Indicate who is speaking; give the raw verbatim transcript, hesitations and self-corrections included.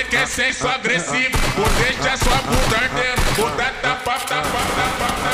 Speaker 1: Você quer sexo agressivo, vou deixar sua bunda ardendo. Vou dar tapa, tapa, tapa, tapa.